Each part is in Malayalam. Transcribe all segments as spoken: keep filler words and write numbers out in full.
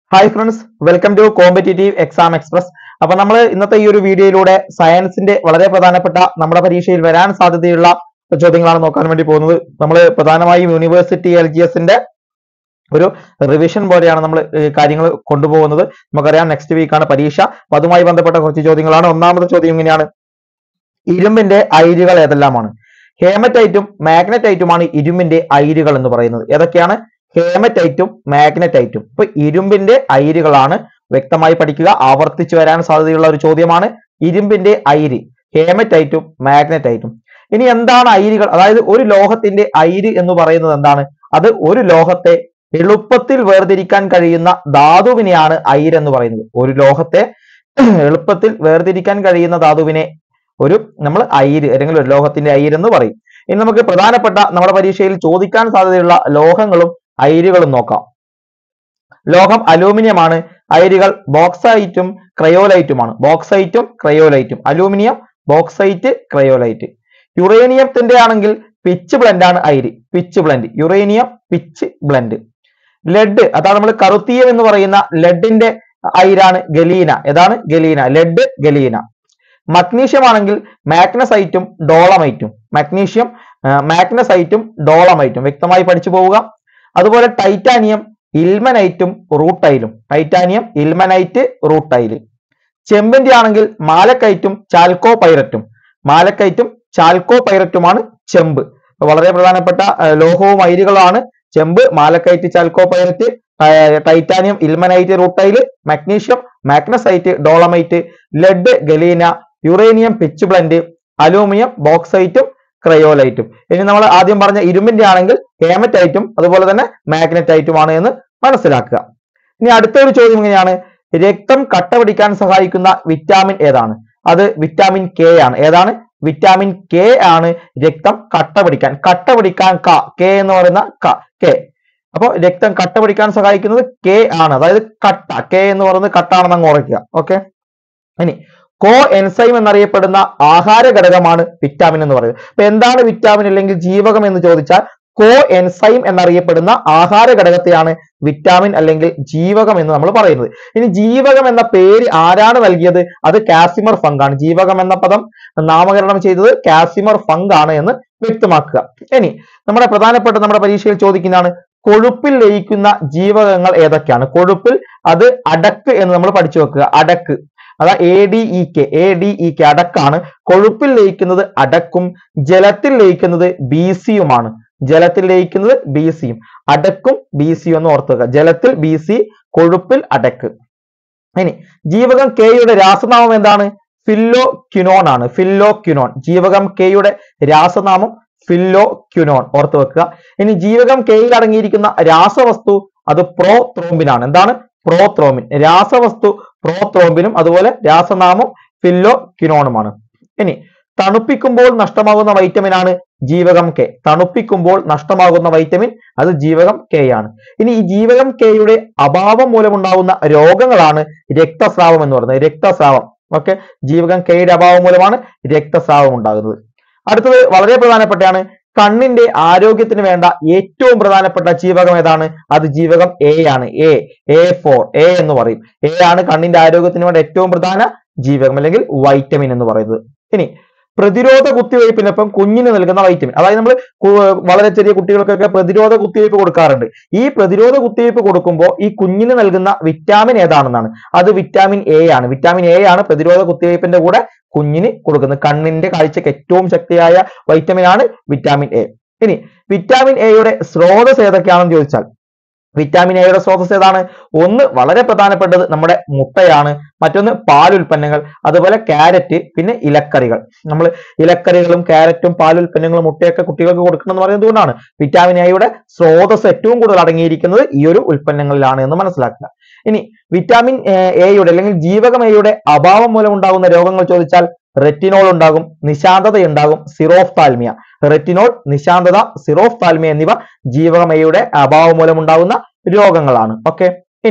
Hi friends, welcome to competitive exam express. അപ്പൊ നമ്മൾ ഇന്നത്തെ ഈ ഒരു വീഡിയോയിലൂടെ സയൻസിന്റെ വളരെ പ്രധാനപ്പെട്ട നമ്മുടെ പരീക്ഷയിൽ വരാൻ സാധ്യതയുള്ള ചോദ്യങ്ങളാണ് നോക്കാൻ വേണ്ടി പോകുന്നത്. നമ്മൾ പ്രധാനമായും യൂണിവേഴ്സിറ്റി എൽ ജി എസിന്റെ ഒരു റിവിഷൻ പോലെയാണ് നമ്മൾ കാര്യങ്ങൾ കൊണ്ടുപോകുന്നത്. നമുക്കറിയാം നെക്സ്റ്റ് വീക്കാണ് പരീക്ഷ. അപ്പൊ അതുമായി ബന്ധപ്പെട്ട കുറച്ച് ചോദ്യങ്ങളാണ്. ഒന്നാമത്തെ ചോദ്യം ഇങ്ങനെയാണ്: ഇരുമ്പിന്റെ അയിരുകൾ ഏതെല്ലാമാണ്? ഹേമറ്റൈറ്റും മാഗ്നറ്റൈറ്റുമാണ് ഇരുമ്പിന്റെ അയിരുകൾ എന്ന് പറയുന്നത്. ഏതൊക്കെയാണ്? ഹേമറ്റൈറ്റും മാഗ്നറ്റൈറ്റും. ഇപ്പൊ ഇരുമ്പിന്റെ അയിരുകളാണ്. വ്യക്തമായി പഠിക്കുക, ആവർത്തിച്ചു വരാൻ സാധ്യതയുള്ള ഒരു ചോദ്യമാണ്. ഇരുമ്പിന്റെ അയിര് ഹേമറ്റൈറ്റും മാഗ്നറ്റൈറ്റും. ഇനി എന്താണ് അയിരുകൾ? അതായത് ഒരു ലോഹത്തിന്റെ അയിര് എന്ന് പറയുന്നത് എന്താണ്? അത് ഒരു ലോഹത്തെ എളുപ്പത്തിൽ വേർതിരിക്കാൻ കഴിയുന്ന ധാതുവിനെയാണ് അയിര് എന്ന് പറയുന്നത്. ഒരു ലോഹത്തെ എളുപ്പത്തിൽ വേർതിരിക്കാൻ കഴിയുന്ന ധാതുവിനെ ഒരു നമ്മൾ അയിര് അല്ലെങ്കിൽ ഒരു ലോഹത്തിന്റെ അയിര് എന്ന് പറയും. ഇനി നമുക്ക് പ്രധാനപ്പെട്ട നമ്മുടെ പരീക്ഷയിൽ ചോദിക്കാൻ സാധ്യതയുള്ള ലോഹങ്ങളും അയിരുകളും നോക്കാം. ലോഹം അലൂമിനിയം ആണ്. അയിരുകൾ ബോക്സൈറ്റും ക്രയോലൈറ്റുമാണ്. ബോക്സൈറ്റും ക്രയോലൈറ്റും. Aluminium, bauxite, cryolite. യുറേനിയത്തിന്റെ ആണെങ്കിൽ പിച്ച് ബ്ലെൻഡ് ആണ് അയിര്. Pitchblende. Uranium pitchblende. Lead, അതാണ് നമ്മൾ കറുത്തീയം എന്ന് പറയുന്ന ലെഡിന്റെ അയിരാണ് ഗലീന. ഏതാണ്? ഗലീന. Lead, galena. മഗ്നീഷ്യം ആണെങ്കിൽ മാഗ്നസൈറ്റും ഡോളമൈറ്റും. മഗ്നീഷ്യം, മാഗ്നസൈറ്റും ഡോളമൈറ്റും. വ്യക്തമായി പഠിച്ചു പോവുക. അതുപോലെ ടൈറ്റാനിയം ഇൽമനൈറ്റും റൂട്ടൈലും. Titanium, ilmenite, rutile. ചെമ്പിന്റെ ആണെങ്കിൽ മാലക്കൈറ്റും ചാൽക്കോ പൈററ്റും. മാലക്കൈറ്റും ചാൽക്കോ പൈററ്റുമാണ് ചെമ്പ്. വളരെ പ്രധാനപ്പെട്ട ലോഹവും അയിരുകളാണ് ചെമ്പ്, malachite, chalcopyrite, titanium, ilmenite, rutile, magnesium, magnesite, dolomite, lead, galena, uranium pitchblende, aluminium ബോക്സൈറ്റും ക്രയോലൈറ്റും. ഇനി നമ്മൾ ആദ്യം പറഞ്ഞ ഇരുമ്പിന്റെ ആണെങ്കിൽ ഹേമറ്റൈറ്റും അതുപോലെ തന്നെ മാഗ്നറ്റൈറ്റുമാണ് എന്ന് മനസ്സിലാക്കുക. ഇനി അടുത്തൊരു ചോദ്യം ഇങ്ങനെയാണ്: രക്തം കട്ട പിടിക്കാൻ സഹായിക്കുന്ന വിറ്റാമിൻ ഏതാണ്? അത് വിറ്റാമിൻ കെ ആണ്. ഏതാണ്? വിറ്റാമിൻ കെ ആണ് രക്തം കട്ട പിടിക്കാൻ. കട്ട പിടിക്കാൻ ക, കെ എന്ന് പറയുന്ന ക, കെ. അപ്പൊ രക്തം കട്ട പിടിക്കാൻ സഹായിക്കുന്നത് കെ ആണ്. അതായത് കട്ട, കെ എന്ന് പറയുന്നത് കട്ടാണെന്ന് അങ്ങ് ഓർക്കുക. ഓക്കെ. ഇനി കോ എൻസൈം എന്നറിയപ്പെടുന്ന ആഹാര ഘടകമാണ് വിറ്റാമിൻ എന്ന് പറയുന്നത്. അപ്പൊ എന്താണ് വിറ്റാമിൻ അല്ലെങ്കിൽ ജീവകം എന്ന് ചോദിച്ചാൽ കോ എൻസൈം എന്നറിയപ്പെടുന്ന ആഹാര ഘടകത്തെയാണ് വിറ്റാമിൻ അല്ലെങ്കിൽ ജീവകം എന്ന് നമ്മൾ പറയുന്നത്. ഇനി ജീവകം എന്ന പേര് ആരാണ് നൽകിയത്? അത് കാസിമർ ഫങ്ക് ആണ്. ജീവകം എന്ന പദം നാമകരണം ചെയ്തത് കാസിമർ ഫങ്ക് ആണ് എന്ന് വ്യക്തമാക്കുക. ഇനി നമ്മുടെ പ്രധാനപ്പെട്ട നമ്മുടെ പരീക്ഷയിൽ ചോദിക്കുന്നതാണ്: കൊഴുപ്പിൽ ലയിക്കുന്ന ജീവകങ്ങൾ ഏതൊക്കെയാണ്? കൊഴുപ്പിൽ അത് അടക്ക് എന്ന് നമ്മൾ പഠിച്ചു വെക്കുക. അടക്ക്, അതാ A D E K, A D E K, അടക്കാണ്. കൊഴുപ്പിൽ ലയിക്കുന്നത് അടക്കും, ജലത്തിൽ ലയിക്കുന്നത് ബി സിയുമാണ്. ജലത്തിൽ ലയിക്കുന്നത് ബി സിയും. അടക്കും ബി സിയും എന്ന് ഓർത്തു വെക്കുക. ജലത്തിൽ ബി സി, കൊഴുപ്പിൽ അടക്ക്. ഇനി ജീവകം കെയുടെ രാസനാമം എന്താണ്? ഫില്ലോ ക്യുനോൺ ആണ്. Phylloquinone. ജീവകം കെയുടെ രാസനാമം ഫില്ലോ ക്യുനോൺ. ഓർത്തു വെക്കുക. ഇനി ജീവകം കെയിൽ അടങ്ങിയിരിക്കുന്ന രാസവസ്തു അത് പ്രോത്രോംബിൻ ആണ്. എന്താണ്? പ്രോത്രോംബിൻ. രാസവസ്തു പ്രോത്രോംബിനും അതുപോലെ രാസനാമം ഫില്ലോ ക്യുനോണുമാണ്. ഇനി തണുപ്പിക്കുമ്പോൾ നഷ്ടമാകുന്ന വൈറ്റമിൻ ആണ് ജീവകം കെ. തണുപ്പിക്കുമ്പോൾ നഷ്ടമാകുന്ന വൈറ്റമിൻ അത് ജീവകം കെ ആണ്. ഇനി ഈ ജീവകം കെയുടെ അഭാവം മൂലമുണ്ടാകുന്ന രോഗങ്ങളാണ് രക്തസ്രാവം എന്ന് പറയുന്നത്. രക്തസ്രാവം. ഓക്കെ. ജീവകം കെയുടെ അഭാവം മൂലമാണ് രക്തസ്രാവം ഉണ്ടാകുന്നത്. അടുത്തത് വളരെ പ്രധാനപ്പെട്ടതാണ്: കണ്ണിന്റെ ആരോഗ്യത്തിന് വേണ്ട ഏറ്റവും പ്രധാനപ്പെട്ട ജീവകം ഏതാണ്? അത് ജീവകം എ ആണ്. എ, എ ഫോർ, എ എന്ന് പറയും. എ ആണ് കണ്ണിന്റെ ആരോഗ്യത്തിന് വേണ്ട ഏറ്റവും പ്രധാന ജീവകം അല്ലെങ്കിൽ വൈറ്റമിൻ എന്ന് പറയുന്നത്. ഇനി പ്രതിരോധ കുത്തിവയ്പ്പിനൊപ്പം കുഞ്ഞിന് നൽകുന്ന വൈറ്റമിൻ, അതായത് നമ്മൾ വളരെ ചെറിയ കുട്ടികൾക്കൊക്കെ പ്രതിരോധ കുത്തിവയ്പ്പ് കൊടുക്കാറുണ്ട്. ഈ പ്രതിരോധ കുത്തിവയ്പ്പ് കൊടുക്കുമ്പോൾ ഈ കുഞ്ഞിന് നൽകുന്ന വിറ്റാമിൻ ഏതാണെന്നാണ്. അത് വിറ്റാമിൻ എ ആണ്. വിറ്റാമിൻ എ ആണ് പ്രതിരോധ കുത്തിവയ്പ്പിന്റെ കൂടെ കുഞ്ഞിന് കൊടുക്കുന്നത്. കണ്ണിന്റെ കാഴ്ചക്ക് ഏറ്റവും ശക്തിയായ വൈറ്റമിൻ ആണ് വിറ്റാമിൻ എ. ഇനി വിറ്റാമിൻ എയുടെ സ്രോതസ് ഏതൊക്കെയാണെന്ന് ചോദിച്ചാൽ വിറ്റാമിൻ എയുടെ സ്രോതസ് ഏതാണ്? ഒന്ന് വളരെ പ്രധാനപ്പെട്ടത് നമ്മുടെ മുട്ടയാണ്. മറ്റൊന്ന് പാലുൽപ്പന്നങ്ങൾ, അതുപോലെ ക്യാരറ്റ്, പിന്നെ ഇലക്കറികൾ. നമ്മൾ ഇലക്കറികളും ക്യാരറ്റും പാലുൽപ്പന്നങ്ങളും മുട്ടയൊക്കെ കുട്ടികൾക്ക് കൊടുക്കണം എന്ന് പറയുന്നത് കൊണ്ടാണ് വിറ്റാമിൻ എയുടെ സ്രോതസ് ഏറ്റവും കൂടുതൽ അടങ്ങിയിരിക്കുന്നത് ഈ ഒരു ഉൽപ്പന്നങ്ങളിലാണ് എന്ന് മനസ്സിലാക്കുക. ഇനി വിറ്റാമിൻ എയുടെ അല്ലെങ്കിൽ ജീവകം എയുടെ അഭാവം മൂലം ഉണ്ടാകുന്ന രോഗങ്ങൾ ചോദിച്ചാൽ റെറ്റിനോൾ ഉണ്ടാകും, നിശാന്തത ഉണ്ടാകും, സിറോഫ്താൽമിയ. റെറ്റിനോൾ, നിശാന്തത, സിറോഫ്താൽമിയ എന്നിവ ജീവകം എയുടെ അഭാവം മൂലം ഉണ്ടാകുന്ന രോഗങ്ങളാണ്. ഓക്കെ. ഇനി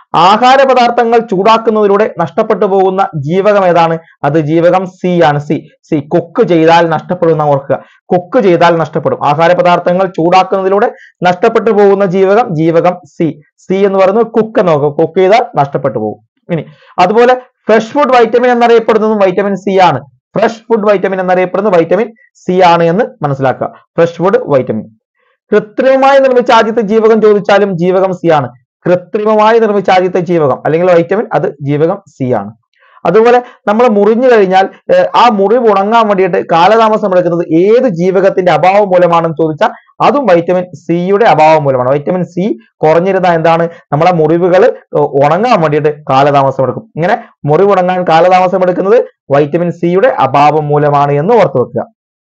ആഹാര പദാർത്ഥങ്ങൾ ചൂടാക്കുന്നതിലൂടെ നഷ്ടപ്പെട്ടു പോകുന്ന ജീവകം ഏതാണ്? അത് ജീവകം സി ആണ്. സി സി കുക്ക് ചെയ്താൽ നഷ്ടപ്പെടുന്ന ഓർക്കുക. കുക്ക് ചെയ്താൽ നഷ്ടപ്പെടും. ആഹാര പദാർത്ഥങ്ങൾ ചൂടാക്കുന്നതിലൂടെ നഷ്ടപ്പെട്ടു പോകുന്ന ജീവകം ജീവകം സി. സി എന്ന് പറയുന്നത് കുക്ക് എന്ന് നോക്കുക. കുക്ക് ചെയ്താൽ നഷ്ടപ്പെട്ടു പോകും. ഇനി അതുപോലെ ഫ്രഷ് ഫുഡ് വൈറ്റമിൻ എന്നറിയപ്പെടുന്നതും വൈറ്റമിൻ സി ആണ്. ഫ്രഷ് ഫുഡ് വൈറ്റമിൻ എന്നറിയപ്പെടുന്നത് വൈറ്റമിൻ സി ആണ് എന്ന് മനസ്സിലാക്കുക. Fresh food vitamin. കൃത്രിമമായി നിർമ്മിച്ച ആദ്യത്തെ ജീവകം ചോദിച്ചാലും ജീവകം സി ആണ്. കൃത്രിമമായി നിർമ്മിച്ച ആദ്യത്തെ ജീവകം അല്ലെങ്കിൽ വൈറ്റമിൻ അത് ജീവകം സി ആണ്. അതുപോലെ നമ്മൾ മുറിഞ്ഞു കഴിഞ്ഞാൽ ആ മുറിവ് ഉണങ്ങാൻ വേണ്ടിയിട്ട് കാലതാമസം എടുക്കുന്നത് ഏത് ജീവകത്തിന്റെ അഭാവം മൂലമാണെന്ന് ചോദിച്ചാൽ അതും വൈറ്റമിൻ സിയുടെ അഭാവം മൂലമാണ്. വൈറ്റമിൻ സി കുറഞ്ഞിരുന്ന എന്താണ് നമ്മളെ മുറിവുകൾ ഉണങ്ങാൻ വേണ്ടിയിട്ട് കാലതാമസം എടുക്കും. ഇങ്ങനെ മുറിവ് ഉണങ്ങാൻ കാലതാമസം എടുക്കുന്നത് വൈറ്റമിൻ സിയുടെ അഭാവം മൂലമാണ് എന്ന് ഓർത്തു വെക്കുക.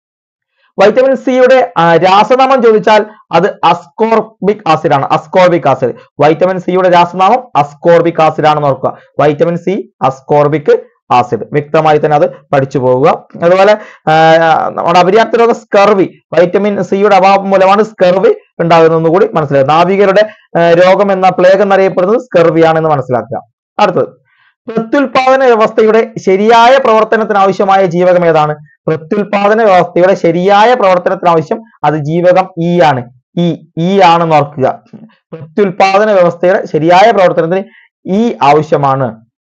വൈറ്റമിൻ സിയുടെ രാസനാമം ചോദിച്ചാൽ അത് അസ്കോർബിക് ആസിഡ് ആണ്. Ascorbic acid. വൈറ്റമിൻ സിയുടെ രാസനാമം അസ്കോർബിക് ആസിഡ് ആണെന്ന് ഓർക്കുക. Vitamin C ascorbic acid. വ്യക്തമായി തന്നെ അത് പഠിച്ചു പോവുക. അതുപോലെ നമ്മുടെ അപര്യാപ്ത രോഗം സ്കർവി. വൈറ്റമിൻ സിയുടെ അഭാവം മൂലമാണ് സ്കർവി ഉണ്ടാകുന്നതെന്ന് കൂടി മനസ്സിലാക്കുക. നാവികരുടെ രോഗം എന്ന പ്ലേഗ് എന്നറിയപ്പെടുന്നത് സ്കർവി ആണെന്ന് മനസ്സിലാക്കുക. അടുത്തത് പ്രത്യുൽപാദന വ്യവസ്ഥയുടെ ശരിയായ പ്രവർത്തനത്തിന് ആവശ്യമായ ജീവകം ഏതാണ്? പ്രത്യുൽപാദന വ്യവസ്ഥയുടെ ശരിയായ പ്രവർത്തനത്തിന് ആവശ്യം അത് ജീവകം ഇ ആണ്. ഇ ഇ ആണെന്ന് ഓർക്കുക. പ്രത്യുൽപാദന വ്യവസ്ഥയുടെ ശരിയായ പ്രവർത്തനത്തിന് ഇ ആവശ്യമാണ്.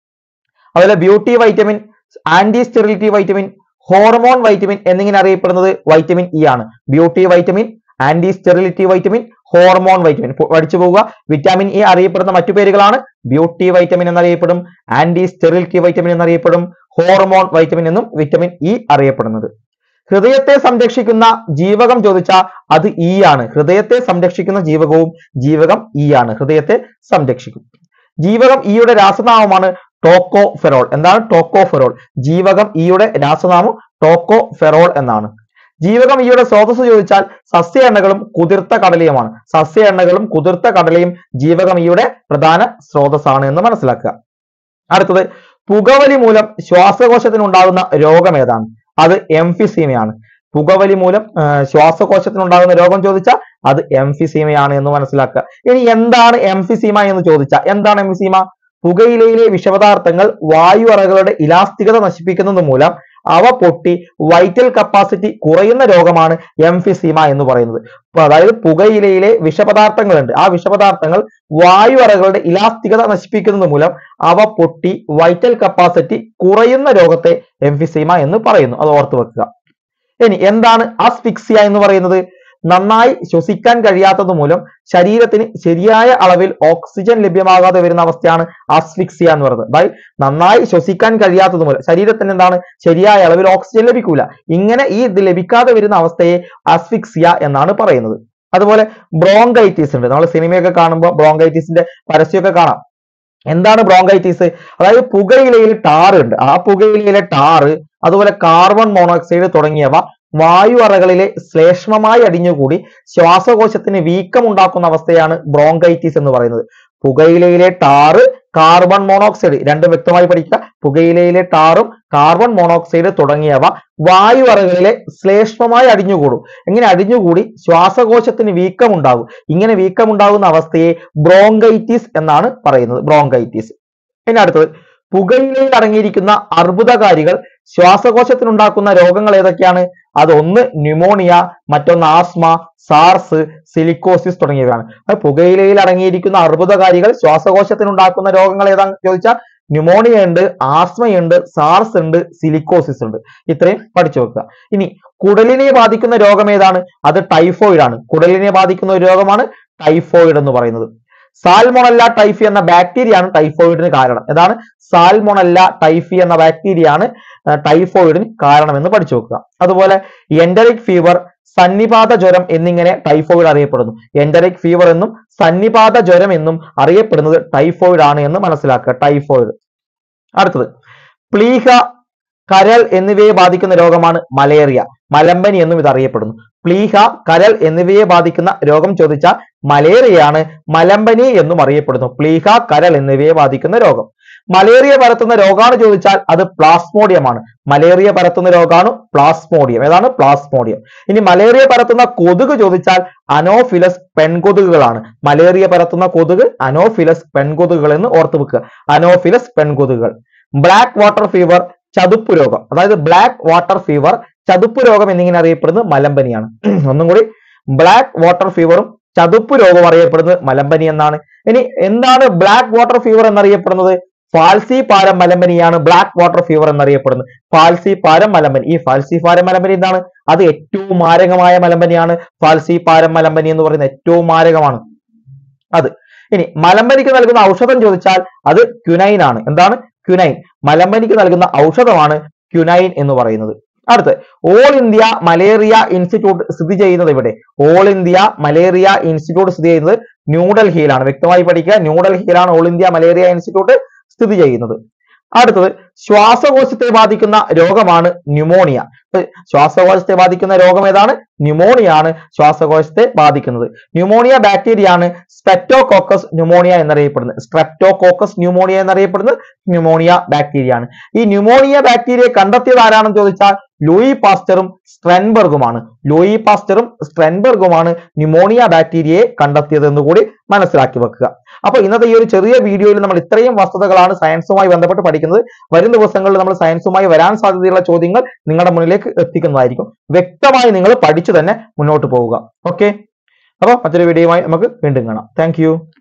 അതുപോലെ beauty vitamin, anti sterility vitamin, hormone vitamin എന്നിങ്ങനെ അറിയപ്പെടുന്നത് വൈറ്റമിൻ ഇ ആണ്. Beauty vitamin, anti sterility vitamin, hormone vitamin പഠിച്ചു പോവുക. വിറ്റാമിൻ ഇ അറിയപ്പെടുന്ന മറ്റു പേരുകളാണ് ബ്യൂട്ടി വൈറ്റമിൻ എന്നറിയപ്പെടും, ആന്റി സ്റ്റെറിലിറ്റി വൈറ്റമിൻ എന്നറിയപ്പെടും, ഹോർമോൺ വൈറ്റമിൻ എന്നും വിറ്റമിൻ ഇ അറിയപ്പെടുന്നത്. ഹൃദയത്തെ സംരക്ഷിക്കുന്ന ജീവകം ചോദിച്ചാൽ അത് ഇ ആണ്. ഹൃദയത്തെ സംരക്ഷിക്കുന്ന ജീവകവും ജീവകം ഇ ആണ്. ഹൃദയത്തെ സംരക്ഷിക്കും. ജീവകം ഇയുടെ രാസനാമമാണ് ടോക്കോഫെറോൾ. എന്താണ് ടോക്കോഫെറോൾ? ജീവകം ഇയുടെ രാസനാമം ടോക്കോഫെറോൾ എന്നാണ്. ജീവകം ഇയുടെ സ്രോതസ് ചോദിച്ചാൽ സസ്യ എണ്ണകളും കുതിർത്ത കടലയുമാണ്. സസ്യ എണ്ണകളും കുതിർത്ത കടലയും ജീവകം ഇയുടെ പ്രധാന സ്രോതസ്സാണ് എന്ന് മനസ്സിലാക്കുക. അടുത്തത് പുകവലി മൂലം ശ്വാസകോശത്തിനുണ്ടാകുന്ന രോഗം ഏതാണ്? അത് എംഫിസീമയാണ്. പുകവലി മൂലം ശ്വാസകോശത്തിനുണ്ടാകുന്ന രോഗം ചോദിച്ചാൽ അത് എംഫിസീമയാണ് എന്ന് മനസ്സിലാക്കുക. ഇനി എന്താണ് എംഫിസീമ എന്ന് ചോദിച്ചാൽ എന്താണ് എംഫിസീമ? പുകയിലയിലെ വിഷപദാർത്ഥങ്ങൾ വായു അറകളുടെ ഇലാസ്തികത നശിപ്പിക്കുന്നത് മൂലം അവ പൊട്ടി വൈറ്റൽ കപ്പാസിറ്റി കുറയുന്ന രോഗമാണ് എംഫിസീമ എന്ന് പറയുന്നത്. അതായത് പുകയിലയിലെ വിഷപദാർത്ഥങ്ങളുണ്ട്. ആ വിഷപദാർത്ഥങ്ങൾ വായു അറകളുടെ ഇലാസ്തികത നശിപ്പിക്കുന്നത് മൂലം അവ പൊട്ടി വൈറ്റൽ കപ്പാസിറ്റി കുറയുന്ന രോഗത്തെ എംഫിസീമ എന്ന് പറയുന്നു. അത് ഓർത്തു വെക്കുക. ഇനി എന്താണ് അസ്ഫിക്സിയ എന്ന് പറയുന്നത്? നന്നായി ശ്വസിക്കാൻ കഴിയാത്തത് മൂലം ശരീരത്തിന് ശരിയായ അളവിൽ ഓക്സിജൻ ലഭ്യമാകാതെ വരുന്ന അവസ്ഥയാണ് അസ്ഫിക്സിയ എന്ന് പറയുന്നത്. അതായത് നന്നായി ശ്വസിക്കാൻ കഴിയാത്തത് മൂലം ശരീരത്തിന് എന്താണ് ശരിയായ അളവിൽ ഓക്സിജൻ ലഭിക്കൂല. ഇങ്ങനെ ഈ ഇത് ലഭിക്കാതെ വരുന്ന അവസ്ഥയെ അസ്ഫിക്സിയ എന്നാണ് പറയുന്നത്. അതുപോലെ ബ്രോങ്കൈറ്റിസ് ഉണ്ട്. നമ്മൾ സിനിമയൊക്കെ കാണുമ്പോൾ ബ്രോങ്കൈറ്റിസിന്റെ പരസ്യമൊക്കെ കാണാം. എന്താണ് ബ്രോങ്കൈറ്റിസ്? അതായത് പുകയിലയിൽ ടാറ് ഉണ്ട്. ആ പുകയിലയിലെ ടാറ് അതുപോലെ കാർബൺ മോണോക്സൈഡ് തുടങ്ങിയവ വായു അറകളിലെ ശ്ലേഷ്മമായി അടിഞ്ഞുകൂടി ശ്വാസകോശത്തിന് വീക്കം ഉണ്ടാക്കുന്ന അവസ്ഥയാണ് ബ്രോങ്കൈറ്റിസ് എന്ന് പറയുന്നത്. പുകയിലയിലെ ടാറ്, കാർബൺ മോണോക്സൈഡ് രണ്ടും വ്യക്തമായി പഠിക്കുക. പുകയിലയിലെ ടാറും കാർബൺ മോണോക്സൈഡ് തുടങ്ങിയവ വായു അറകളിലെ ശ്ലേഷ്മമായി അടിഞ്ഞുകൂടും. ഇങ്ങനെ അടിഞ്ഞുകൂടി ശ്വാസകോശത്തിന് വീക്കം ഉണ്ടാകും. ഇങ്ങനെ വീക്കം ഉണ്ടാകുന്ന അവസ്ഥയെ ബ്രോങ്കൈറ്റിസ് എന്നാണ് പറയുന്നത്. ബ്രോങ്കൈറ്റിസ്. ഇനി അടുത്തത് പുകയിലയിൽ അടങ്ങിയിരിക്കുന്ന അർബുദകാരികൾ ശ്വാസകോശത്തിനുണ്ടാക്കുന്ന രോഗങ്ങൾ ഏതൊക്കെയാണ്? അതൊന്ന് ന്യൂമോണിയ, മറ്റൊന്ന് ആസ്മ, സാർസ്, സിലിക്കോസിസ് തുടങ്ങിയവയാണ്. അത് പുകയിലയിൽ അടങ്ങിയിരിക്കുന്ന അർബുദകാരികൾ ശ്വാസകോശത്തിനുണ്ടാക്കുന്ന രോഗങ്ങൾ ഏതാണെന്ന് ചോദിച്ചാൽ ന്യൂമോണിയ ഉണ്ട്, ആസ്മയുണ്ട്, സാർസ് ഉണ്ട്, സിലിക്കോസിസ് ഉണ്ട്. ഇത്രയും പഠിച്ചു വെക്കുക. ഇനി കുടലിനെ ബാധിക്കുന്ന രോഗം ഏതാണ്? അത് ടൈഫോയിഡ് ആണ്. കുടലിനെ ബാധിക്കുന്ന ഒരു രോഗമാണ് ടൈഫോയിഡ് എന്ന് പറയുന്നത്. സാൽമോണല്ല ടൈഫി എന്ന ബാക്ടീരിയയാണ് ടൈഫോയിഡിന് കാരണം. ഏതാണ്? സാൽമോണല്ല ടൈഫി എന്ന ബാക്ടീരിയയാണ് ടൈഫോയിഡിന് കാരണമെന്ന് പഠിച്ചു വെക്കുക. അതുപോലെ എൻഡറിക് ഫീവർ, സന്നിപാത ജ്വരം എന്നിങ്ങനെ ടൈഫോയിഡ് അറിയപ്പെടുന്നു. എൻഡറിക് ഫീവർ എന്നും സന്നിപാത ജ്വരം എന്നും അറിയപ്പെടുന്നത് ടൈഫോയിഡ് ആണ് എന്ന് മനസ്സിലാക്കുക. ടൈഫോയിഡ്. അടുത്തത് പ്ലീഹ, കരൾ എന്നിവയെ ബാധിക്കുന്ന രോഗമാണ് മലേറിയ. മലമ്പനി എന്നും ഇത് അറിയപ്പെടുന്നു. പ്ലീഹ, കരൾ എന്നിവയെ ബാധിക്കുന്ന രോഗം ചോദിച്ചാൽ മലേറിയയാണ്. മലമ്പനി എന്നും അറിയപ്പെടുന്നു. പ്ലീഹ, കരൾ എന്നിവയെ ബാധിക്കുന്ന രോഗം. മലേറിയ പരത്തുന്ന രോഗാണു ചോദിച്ചാൽ അത് പ്ലാസ്മോഡിയമാണ്. മലേറിയ പരത്തുന്ന രോഗാണു പ്ലാസ്മോഡിയം. ഏതാണ്? പ്ലാസ്മോഡിയം. ഇനി മലേറിയ പരത്തുന്ന കൊതുക് ചോദിച്ചാൽ അനോഫിലസ് പെൺകൊതുകുകളാണ്. മലേറിയ പരത്തുന്ന കൊതുക് അനോഫിലസ് പെൺകൊതുകുകൾ എന്ന് ഓർത്തു വെക്കുക. അനോഫിലസ് പെൺകൊതുകുകൾ. ബ്ലാക്ക് വാട്ടർ ഫീവർ ചതുപ്പ് രോഗം, അതായത് ബ്ലാക്ക് വാട്ടർ ഫീവർ ചതുപ്പ് രോഗം എന്നിങ്ങനെ അറിയപ്പെടുന്നത് മലമ്പനിയാണ്. ഒന്നും കൂടി, ബ്ലാക്ക് വാട്ടർ ഫീവറും ചതുപ്പ് രോഗവും അറിയപ്പെടുന്നത് മലമ്പനി എന്നാണ്. ഇനി എന്താണ് ബ്ലാക്ക് വാട്ടർ ഫീവർ എന്നറിയപ്പെടുന്നത്? ഫാൽസി പാരം മലമ്പനിയാണ് ബ്ലാക്ക് വാട്ടർ ഫീവർ എന്നറിയപ്പെടുന്നത്. ഫാൽസി പാരം മലമ്പനി. ഈ ഫാൽസി പാരം മലമ്പനി എന്താണ്? അത് ഏറ്റവും മാരകമായ മലമ്പനിയാണ്. ഫാൽസി പാരം മലമ്പനി എന്ന് പറയുന്നത് ഏറ്റവും മാരകമാണ് അത്. ഇനി മലമ്പനിക്ക് നൽകുന്ന ഔഷധം ചോദിച്ചാൽ അത് ക്യുനൈൻ ആണ്. എന്താണ്? ക്യുനൈൻ. മലമ്പനിക്ക് നൽകുന്ന ഔഷധമാണ് ക്യുനൈൻ എന്ന് പറയുന്നത്. അടുത്ത്, ഓൾ ഇന്ത്യ മലേറിയ ഇൻസ്റ്റിറ്റ്യൂട്ട് സ്ഥിതി ചെയ്യുന്നത് ഇവിടെ. ഓൾ ഇന്ത്യ മലേറിയ ഇൻസ്റ്റിറ്റ്യൂട്ട് സ്ഥിതി ചെയ്യുന്നത് ന്യൂഡൽഹിയിലാണ്. വ്യക്തമായി പഠിക്കുക, ന്യൂഡൽഹിയിലാണ് ഓൾ ഇന്ത്യ മലേറിയ ഇൻസ്റ്റിറ്റ്യൂട്ട് സ്ഥിതി ചെയ്യുന്നത്. അടുത്തത്, ശ്വാസകോശത്തെ ബാധിക്കുന്ന രോഗമാണ് ന്യൂമോണിയ. ശ്വാസകോശത്തെ ബാധിക്കുന്ന രോഗം ഏതാണ്? ന്യൂമോണിയ ആണ് ശ്വാസകോശത്തെ ബാധിക്കുന്നത്. ന്യൂമോണിയ ബാക്ടീരിയ ആണ് സ്ട്രെപ്റ്റോകോക്കസ് ന്യൂമോണിയ എന്നറിയപ്പെടുന്നത്. സ്ട്രെപ്റ്റോകോക്കസ് ന്യൂമോണിയ എന്നറിയപ്പെടുന്നത് ന്യൂമോണിയ ബാക്ടീരിയ ആണ്. ഈ ന്യൂമോണിയ ബാക്ടീരിയ കണ്ടെത്തിയത് ആരാണെന്ന് ചോദിച്ചാൽ ലൂയി പാസ്റ്ററും സ്ട്രെൻബർഗുമാണ്. ലൂയി പാസ്റ്ററും സ്ട്രെൻബർഗുമാണ് ന്യൂമോണിയ ബാക്ടീരിയയെ കണ്ടെത്തിയത് എന്ന് കൂടി മനസ്സിലാക്കി വെക്കുക. അപ്പൊ ഇന്നത്തെ ഈ ഒരു ചെറിയ വീഡിയോയിൽ നമ്മൾ ഇത്രയും വസ്തുതകളാണ് സയൻസുമായി ബന്ധപ്പെട്ട് പഠിക്കുന്നത്. വരും ദിവസങ്ങളിൽ നമ്മൾ സയൻസുമായി വരാൻ സാധ്യതയുള്ള ചോദ്യങ്ങൾ നിങ്ങളുടെ മുന്നിലേക്ക് എത്തിക്കുന്നതായിരിക്കും. വ്യക്തമായി നിങ്ങൾ പഠിച്ചു തന്നെ മുന്നോട്ട് പോവുക. ഓക്കെ, അപ്പൊ മറ്റൊരു വീഡിയോയുമായി നമുക്ക് വീണ്ടും കാണാം. താങ്ക്